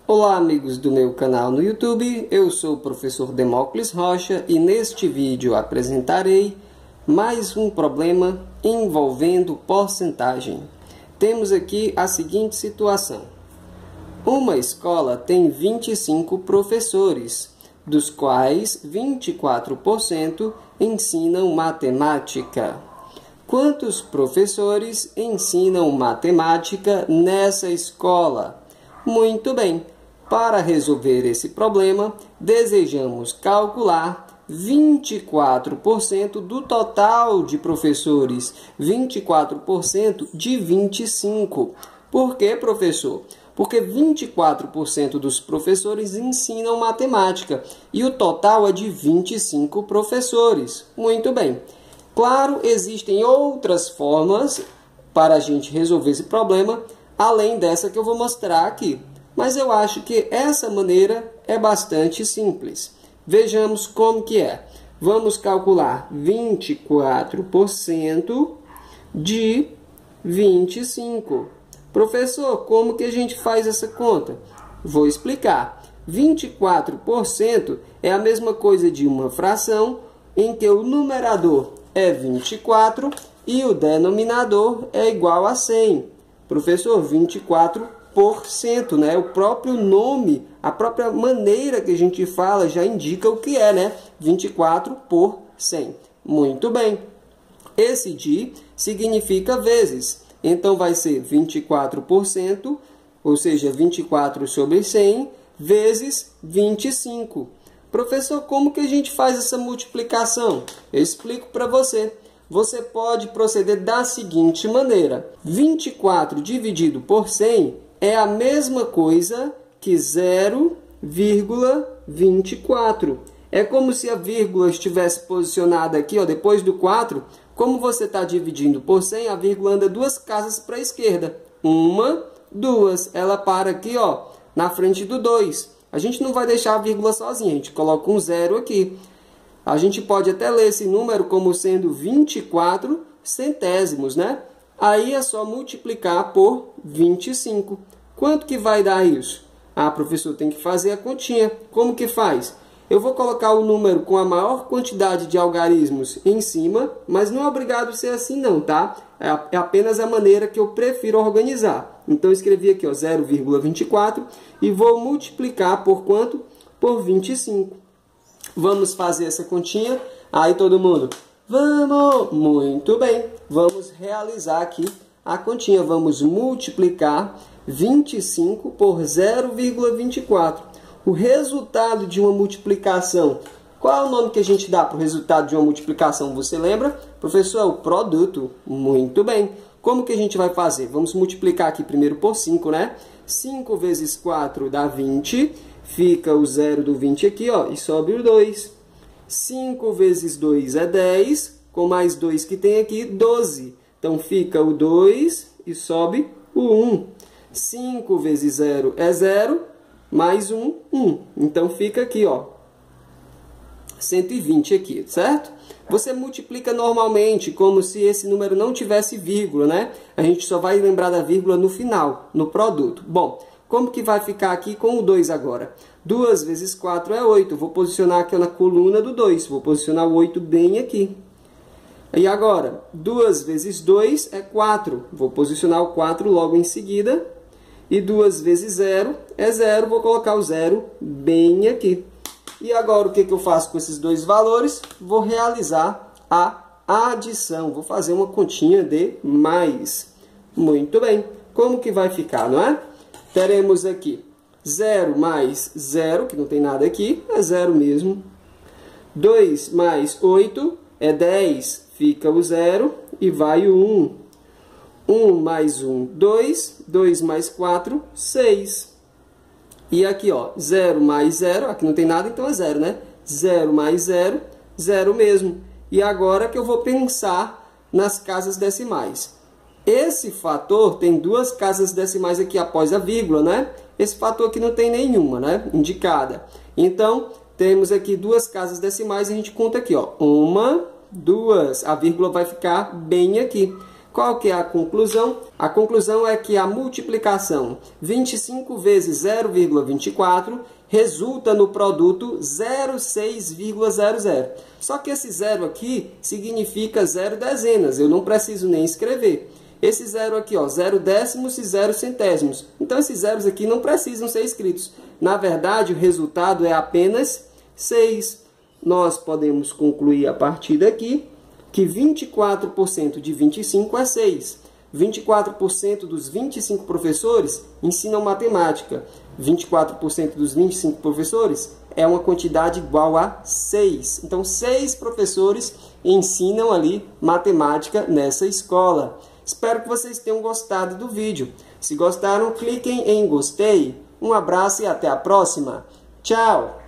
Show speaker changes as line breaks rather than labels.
Olá amigos do meu canal no YouTube, eu sou o professor Demócles Rocha e neste vídeo apresentarei mais um problema envolvendo porcentagem. Temos aqui a seguinte situação. Uma escola tem 25 professores, dos quais 24% ensinam matemática. Quantos professores ensinam matemática nessa escola? Muito bem. Para resolver esse problema, desejamos calcular 24% do total de professores, 24% de 25. Por que, professor? Porque 24% dos professores ensinam matemática e o total é de 25 professores. Muito bem. Claro, existem outras formas para a gente resolver esse problema, além dessa que eu vou mostrar aqui. Mas eu acho que essa maneira é bastante simples. Vejamos como que é. Vamos calcular 24% de 25. Professor, como que a gente faz essa conta? Vou explicar. 24% é a mesma coisa de uma fração em que o numerador é 24 e o denominador é igual a 100. Professor, 24%, né? O próprio nome, a própria maneira que a gente fala já indica o que é, né? 24 por 100. Muito bem. Esse de significa vezes. Então, vai ser 24%, ou seja, 24 sobre 100, vezes 25. Professor, como que a gente faz essa multiplicação? Eu explico para você. Você pode proceder da seguinte maneira. 24 dividido por 100 é a mesma coisa que 0,24. É como se a vírgula estivesse posicionada aqui, ó, depois do 4. Como você está dividindo por 100, a vírgula anda duas casas para a esquerda. Uma, duas. Ela para aqui, ó, na frente do 2. A gente não vai deixar a vírgula sozinha, a gente coloca um zero aqui. A gente pode até ler esse número como sendo 24 centésimos, né? Aí é só multiplicar por 25. Quanto que vai dar isso? Ah, professor, tem que fazer a continha. Como que faz? Eu vou colocar o número com a maior quantidade de algarismos em cima, mas não é obrigado a ser assim não, tá? É apenas a maneira que eu prefiro organizar. Então, eu escrevi aqui, ó, 0,24 e vou multiplicar por quanto? Por 25. Vamos fazer essa continha? Aí todo mundo, vamos! Muito bem, vamos realizar aqui a continha. Vamos multiplicar 25 por 0,24. O resultado de uma multiplicação, qual é o nome que a gente dá para o resultado de uma multiplicação? Você lembra? Professor, é o produto. Muito bem. Como que a gente vai fazer? Vamos multiplicar aqui primeiro por 5, né? 5 vezes 4 dá 20. Fica o 0 do 20 aqui, ó, e sobe o 2. 5 vezes 2 é 10. Com mais 2 que tem aqui, 12. Então, fica o 2 e sobe o 1. 5 vezes 0 é 0. Mais 1, 1. Então, fica aqui, ó, 120 aqui, certo? Você multiplica normalmente, como se esse número não tivesse vírgula, né? A gente só vai lembrar da vírgula no final, no produto. Bom, como que vai ficar aqui com o 2 agora? 2 vezes 4 é 8. Vou posicionar aqui na coluna do 2. Vou posicionar o 8 bem aqui. E agora, 2 vezes 2 é 4. Vou posicionar o 4 logo em seguida. E 2 vezes 0 é 0. Vou colocar o 0 bem aqui. E agora, o que eu faço com esses dois valores? Vou realizar a adição. Vou fazer uma continha de mais. Muito bem. Como que vai ficar, não é? Teremos aqui 0 mais 0, que não tem nada aqui, é 0 mesmo. 2 mais 8 é 10, fica o 0 e vai o 1. 1 mais 1, 2. 2 mais 4, 6. E aqui, ó, 0 mais 0, aqui não tem nada, então é 0, né? 0 mais 0, 0 mesmo. E agora que eu vou pensar nas casas decimais. Esse fator tem duas casas decimais aqui após a vírgula, né? Esse fator aqui não tem nenhuma, né? Indicada. Então, temos aqui duas casas decimais e a gente conta aqui, ó. 1, 2. A vírgula vai ficar bem aqui. Qual que é a conclusão? A conclusão é que a multiplicação 25 vezes 0,24 resulta no produto 0,6,00. Só que esse zero aqui significa 0 dezenas, eu não preciso nem escrever. Esse zero aqui, ó, 0 décimos e 0 centésimos. Então esses zeros aqui não precisam ser escritos. Na verdade, o resultado é apenas 6. Nós podemos concluir a partir daqui que 24% de 25 é 6. 24% dos 25 professores ensinam matemática. 24% dos 25 professores é uma quantidade igual a 6. Então, 6 professores ensinam ali matemática nessa escola. Espero que vocês tenham gostado do vídeo. Se gostaram, cliquem em gostei. Um abraço e até a próxima. Tchau!